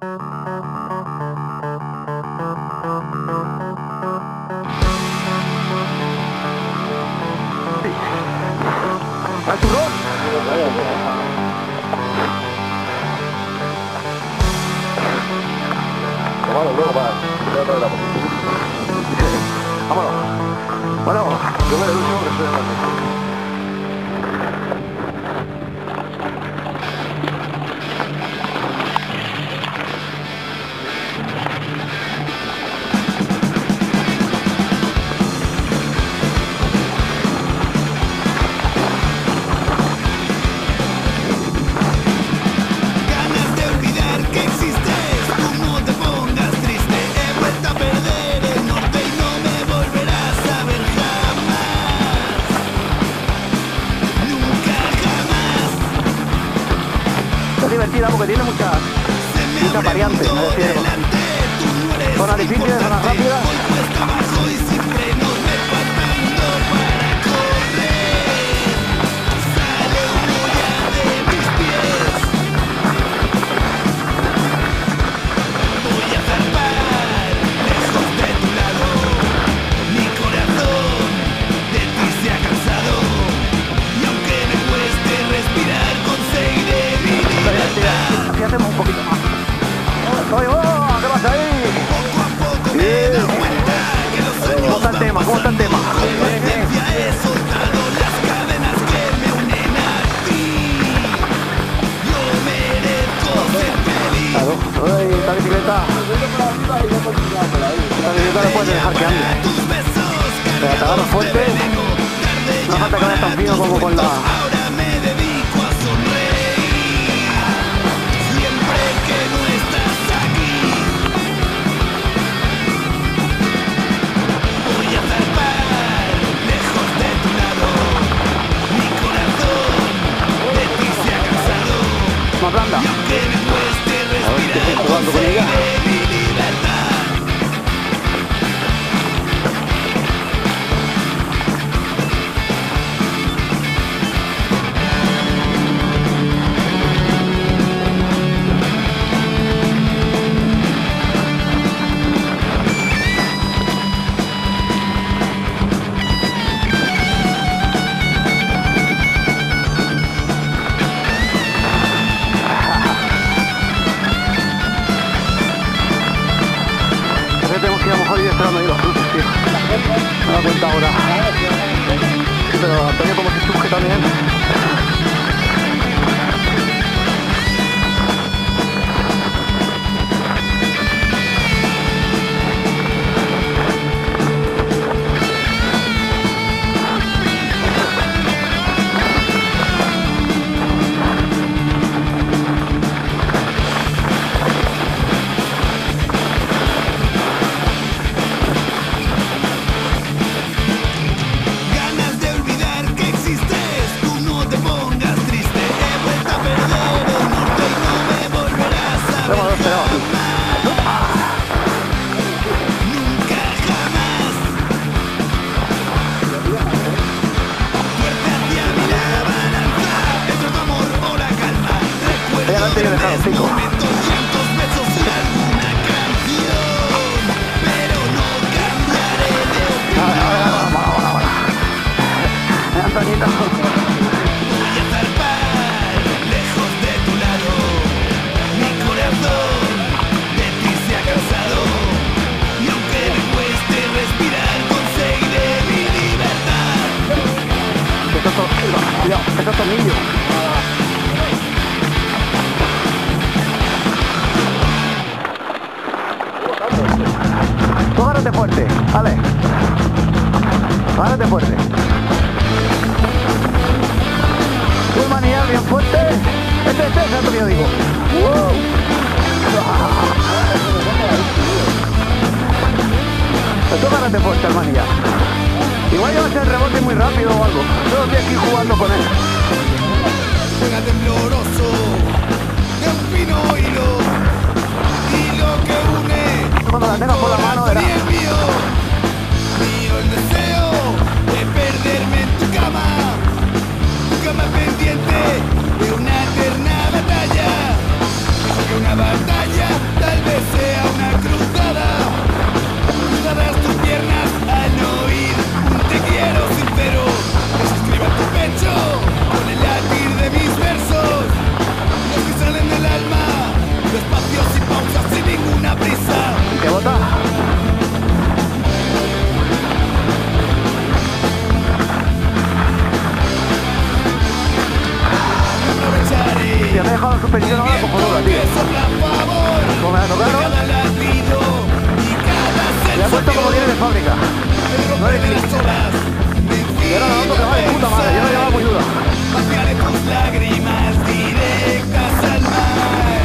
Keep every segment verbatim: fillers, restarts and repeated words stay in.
¡Arturo! Vámonos, luego para. Vámonos. Bueno, yo me deducho que estoy en la divertida porque tiene muchas muchas variantes, es decir, zonas difíciles, zonas rápidas. Hacemos un poquito más. ¡Oye, oh! ¿Qué pasa ahí? Bien. ¿Cómo está el tema? ¿Cómo está el tema? Bien, bien. Claro. ¡Ay, esta bicicleta! Esta bicicleta no puedes dejar que ande. Pero te agarras fuerte. No falta que vayas tan fino como con la... más blanda. A ver qué estoy jugando con ella. Esperando ahí los cruces, tío. Me he dado cuenta ahora. Sí, pero Antonio como se chuje también. Tiene que dejar el pico. Antonito. Voy a zarpar lejos de tu lado. Mi corazón de ti se ha cansado. Y aunque me cueste respirar, conseguiré mi libertad. Esto es tornillo. Tú agárrate fuerte, vale. Agárrate fuerte. Tú manillar bien fuerte. Este, este, este, este, yo digo. ¡Wow! Tú agárrate fuerte al manillar. Igual llevas el rebote muy rápido o algo. Yo estoy aquí jugando con él. Juega tembloroso de un fino hilo. Y lo que une cuando la tengas por la mano era... mío, mío el deseo de perderme en tu cama. Tu cama pendiente de una eterna batalla. Que suspensión ahora cojonuda, tío. ¿Cómo me la tocaron? Le ha puesto como viene de fábrica. No es clic. Y ahora la noto que va de puta madre, yo no llevaba muy dura. Vaciaré tus lágrimas directas al mar.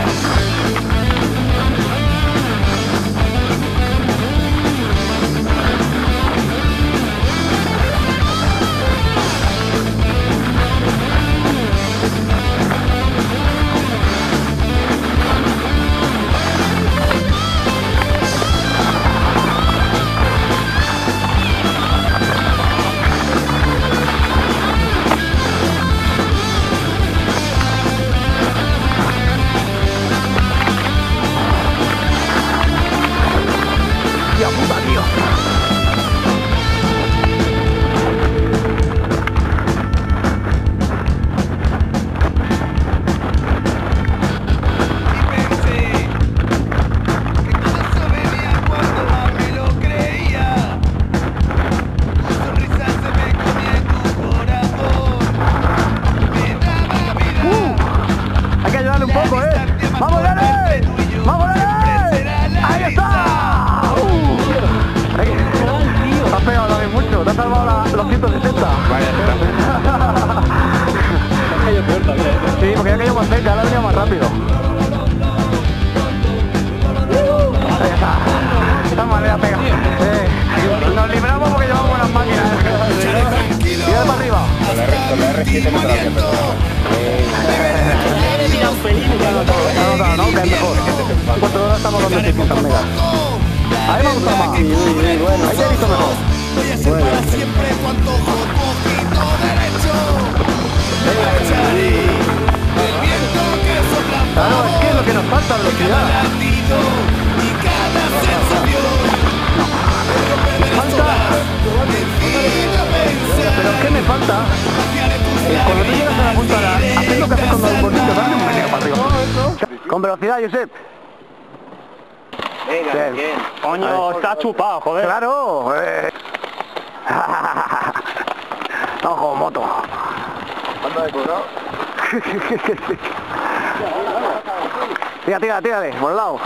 ¡Hostia puta, tío! Y pensé que todo eso venía cuando más me lo creía. Tu sonrisa se me comía en tu corazón. Me daba vida. Uh, hay que ayudarle un poco, ¿eh? ¡Vamos, dale! ¡Vamos, dale! ¡Ahí está! Uh. Ahí. Te has pegado también mucho, te has salvado la, los ciento sesenta. Vaya, está. Ha caído peor todavía, ¿eh? Sí, porque ya cayó más cerca, ahora ha venido más rápido. Ahí está. De esta manera pega. Sí. Nos libramos porque llevamos buenas máquinas. Y de para arriba. Con la R- con la R siete no te la voy a perdonar. No, no, no, que es mejor. En cuanto ahora estamos dando seiscientos megas. Ahí me gusta más. Ahí te he visto mejor. Voy a ser para siempre tu antojo, tu ojito derecho. Me marcharé del viento que sopla a Claro, es que es lo que nos falta, cada velocidad. latido y cada sensación. Me falta. Decido pensar, Pero es que me falta. vaciaré tus eh, Cuando tú llegas a la punta, la- haces lo que haces cuando un bonito, dale un meneo para arriba. Con velocidad, Josep. Venga, Bien. bien. Coño, está chupado, joder. Claro. Eh. No, como moto. ¿Cuánto de cobrado? Tira, tira, tírale, por el lado.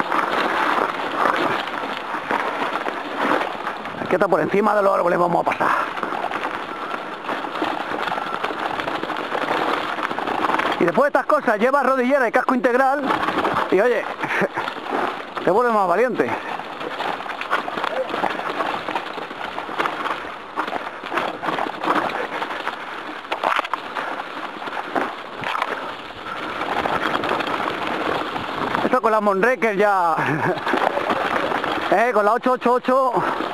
Es que está por encima de los árboles, vamos a pasar. Y después de estas cosas, llevas rodillera y casco integral y oye, te vuelves más valiente. Esto con las Monreker ya... eh, con la ocho ocho ocho